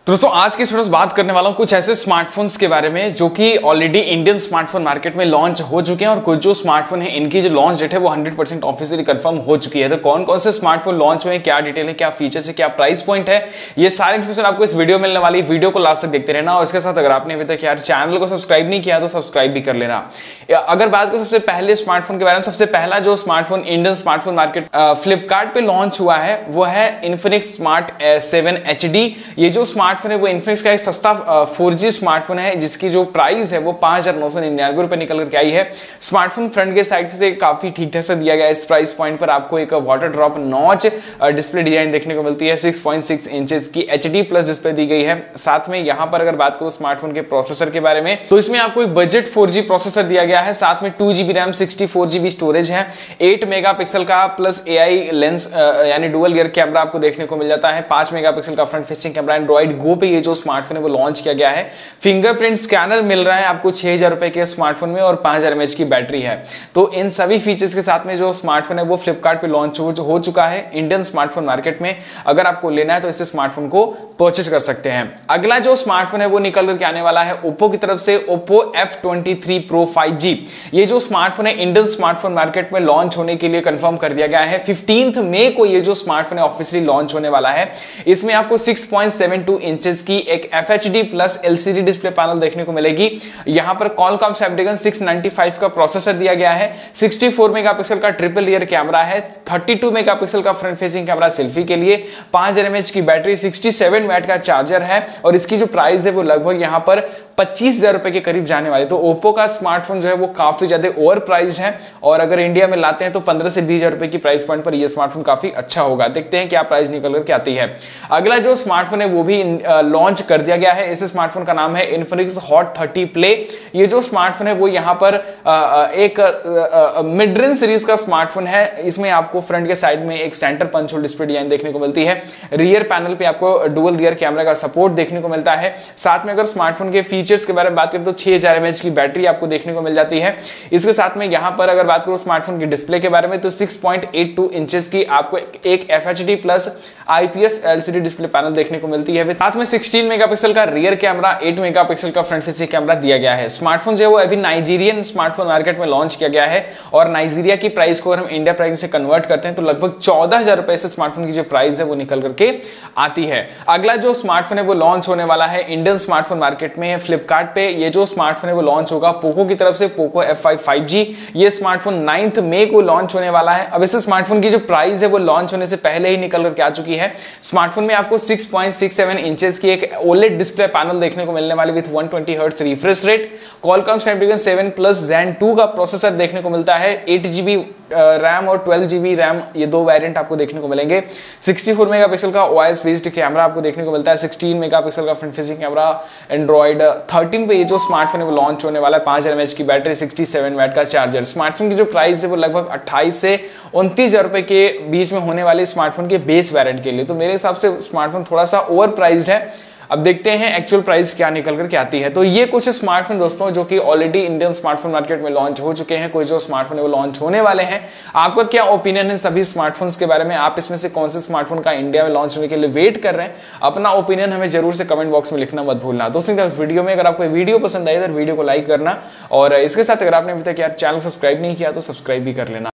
तो दोस्तों आज की वीडियो में बात करने वाला हूं कुछ ऐसे स्मार्टफोन्स के बारे में जो कि ऑलरेडी इंडियन स्मार्टफोन मार्केट में लॉन्च हो चुके हैं और कुछ जो स्मार्टफोन है इनकी जो लॉन्च डेट है वो 100% ऑफिशियली कंफर्म हो चुकी है। तो कौन कौन से स्मार्टफोन लॉन्च हुए हैं, क्या डिटेल है, क्या फीचर्स है, क्या प्राइस पॉइंट है, ये सारी इन्फॉर्मेशन आपको इस वीडियो में मिलने वाली है। वीडियो को लास्ट तक देखते रहना और इसके साथ अगर आपने अभी तक यार चैनल को सब्सक्राइब नहीं किया तो सब्सक्राइब भी कर लेना। अगर बात करें सबसे पहले स्मार्टफोन के बारे में, सबसे पहला जो smartphone Indian smartphone market Flipkart पे लॉन्च हुआ है वो है इन्फिनिक्स स्मार्ट 7 HD। ये जो स्मार्टफोन है वो इन्फिनिक्स का एक सस्ता 4G स्मार्टफोन है जिसकी जो प्राइस है वो 5,999 रुपए निकल करके आई है। स्मार्टफोन फ्रंट के साइड से काफी ठीक ठाक से दिया गया है। इस प्राइस पॉइंट पर आपको एक water drop notch display design देखने को मिलती है। 6.6 इंचेस की HD प्लस डिस्प्ले दी गई है। साथ में यहां पर अगर बात करूं स्मार्टफोन के प्रोसेसर के बारे में तो इसमें आपको एक बजट 4G प्रोसेसर दिया गया है। साथ में 2GB रैम 64GB स्टोरेज है। 8 मेगापिक्सल का प्लस AI लेंस यानी डुअल रियर कैमरा आपको देखने को मिल जाता है। 5 मेगापिक्सल का front facing camera. Android Go पे ये जो स्मार्टफोन है वो लॉन्च किया गया है। फिंगरप्रिंट स्कैनर मिल रहा है आपको 6,000 रुपए के स्मार्टफोन में और 5,000 mAh की बैटरी है। तो इन सभी फीचर्स के साथ में जो स्मार्टफोन है वो फ्लिपकार्ट पे लॉन्च हो चुका है इंडियन स्मार्टफोन मार्केट में। अगर आपको लेना है तो इस स्मार्टफोन को परचेज कर सकते हैं। अगला जो स्मार्टफोन है वो निकल करके आने वाला है ओप्पो की तरफ से, ओप्पो F23 Pro 5G। ये जो स्मार्टफोन है इंडियन स्मार्टफोन मार्केट में लॉन्च होने के लिए कंफर्म कर दिया गया है। 15 मई को ये जो स्मार्टफोन है ऑफिशियली लॉन्च होने वाला है। इसमें आपको 6.72 इंचेस की एक FHD plus LCD display panel देखने को मिलेगी। यहां पर Qualcomm Snapdragon 695 का प्रोसेसर दिया गया है। 64 मेगापिक्सल का ट्रिपल रियर कैमरा है। 32 मेगापिक्सल का फ्रंट फेसिंग कैमरा सेल्फी के लिए। 5,000 mAh की बैटरी, 67 वाट का चार्जर है और इसकी जो प्राइस है वो लगभग यहां पर 25,000 रुपए के करीब जाने वाले। तो ओप्पो का स्मार्टफोन जो है वो काफी ज्यादा ओवर प्राइस्ड है और अगर इंडिया में लाते हैं तो 15 से 20,000 रुपए की प्राइस पॉइंट पर यह स्मार्टफोन काफी अच्छा होगा। देखते हैं क्या प्राइस निकल करके आती है। अगला जो स्मार्टफोन है वो भी लॉन्च कर दिया गया है। इस स्मार्टफोन का नाम है इन्फिनिक्स हॉट 30 प्ले। ये जो स्मार्टफोन है वो यहाँ पर एक मिड रेंज सीरीज का स्मार्टफोन है। इसमें आपको फ्रंट के साइड में एक centre punch hole display design देखने को मिलती है। रियर पैनल पे आपको डुअल रियर कैमरा का सपोर्ट देखने को मिलता है। साथ में अगर स्मार्टफोन के फीचर्स के बारे में बात करें तो 6,000 mAh की बैटरी आपको देखने को मिल जाती है। इसके साथ में यहाँ पर अगर बात करो स्मार्टफोन की डिस्प्ले के बारे में तो 6.82 इंचेस की आपको एक FHD plus IPS LCD display panel देखने को मिलती है। साथ में 16 मेगापिक्सल का रियर कैमरा, 8 मेगापिक्सल का फ्रंट फेसिंग कैमरा दिया गया है। स्मार्टफोन जो है वो अभी नाइजीरियन स्मार्टफोन मार्केट में लॉन्च किया गया है और नाइजीरिया की प्राइस को अगर हम इंडिया प्राइस से कन्वर्ट करते हैं तो लगभग 14,000 रुपए से स्मार्टफोन की जो प्राइस है वो निकल करके आती है। अगला जो स्मार्टफोन है वो लॉन्च होने वाला है इंडियन स्मार्टफोन मार्केट में फ्लिपकार्ट पे। ये जो स्मार्टफोन है वो लॉन्च होगा पोको की तरफ से, पोको F5 5G। ये स्मार्टफोन 9 मई को लॉन्च होने वाला है। अब इस स्मार्टफोन की जो प्राइस है वो लॉन्च होने से पहले ही निकल करके आ चुकी है। स्मार्टफोन में आपको 6.67 इंचेस की एक OLED डिस्प्ले पैनल देखने को मिलने वाली with 120 hertz refresh rate. Qualcomm Snapdragon 7 Plus Zen 2 का प्रोसेसर देखने को मिलता है। 8GB रैम और 12GB रैम, ये दो वेरिएंट आपको देखने को मिलेंगे। 64 मेगापिक्सल का OIS बेस्ड कैमरा आपको देखने को मिलता है। 16 मेगापिक्सल का फ्रंट फेसिंग कैमरा। एंड्रॉइड 13 पे ये जो स्मार्टफोन है वो लॉन्च होने वाला है। 5,000 mAh की बैटरी, 67 वाट का चार्जर। स्मार्टफोन की जो प्राइस है वो लगभग 28 से 29,000 रुपए के बीच में होने वाले स्मार्टफोन के बेस वेरिएंट के लिए। तो मेरे हिसाब से स्मार्टफोन थोड़ा सा ओवर प्राइस्ड है। अब देखते हैं एक्चुअल प्राइस क्या निकल कर के आती है। तो ये कुछ स्मार्टफोन दोस्तों जो कि ऑलरेडी इंडियन स्मार्टफोन मार्केट में लॉन्च हो चुके हैं। कोई जो स्मार्टफोन है वो लॉन्च होने वाले हैं। आपका क्या ओपिनियन है सभी स्मार्टफोन्स के बारे में? आप इसमें से कौन से स्मार्टफोन का इंडिया में लॉन्च होने के लिए वेट कर रहे हैं? अपना ओपिनियन हमें जरूर से कमेंट बॉक्स में लिखना मत भूलना। दोस्तों इस वीडियो में अगर आपको वीडियो पसंद आई तो वीडियो को लाइक करना और इसके साथ अगर आपने अभी तक यार चैनल सब्सक्राइब नहीं किया तो सब्सक्राइब भी कर लेना।